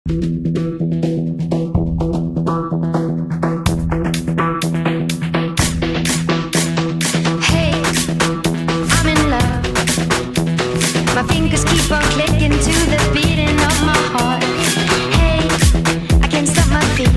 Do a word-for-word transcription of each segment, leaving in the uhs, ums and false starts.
My fingers keep on clicking to the beating of my heart. Hey, I can't stop my feet.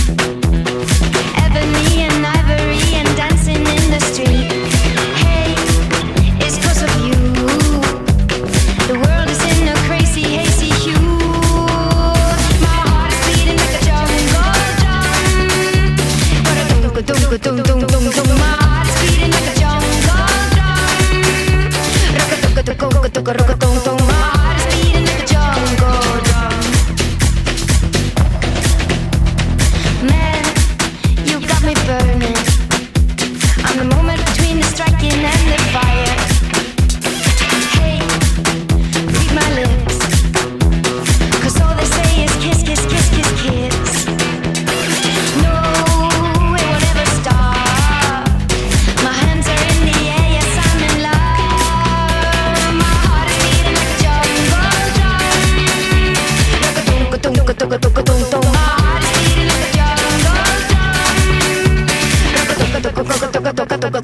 Ebony and ivory and dancing in the street. Hey, it's 'cause of you. The world is in a crazy, hazy hue. My heart is beating like a jungle drum. Ba-da-dum-ka-dum-ka-dum-dum-dum-dum. My heart is beating like a jungle drum. Rock-a-dum-ka-dum-ka-dum-ka-dum. Toca, toca, toca, toca, toca, toca.